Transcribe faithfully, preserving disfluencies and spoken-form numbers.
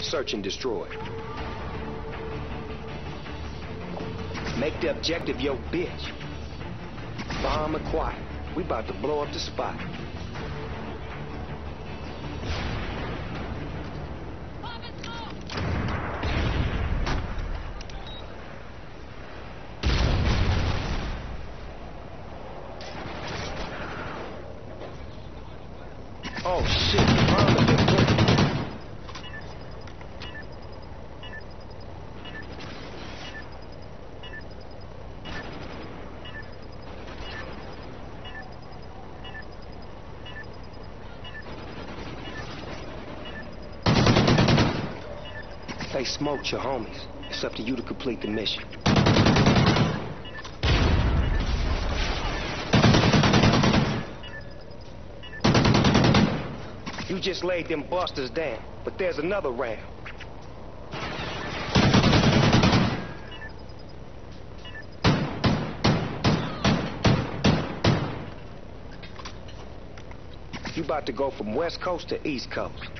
search and destroy. Make the objective your bitch. Bomb acquired. We about to blow up the spot. Oh shit, bomb has been put. They smoked your homies. It's up to you to complete the mission. You just laid them busters down, but there's another round. You about to go from West Coast to East Coast.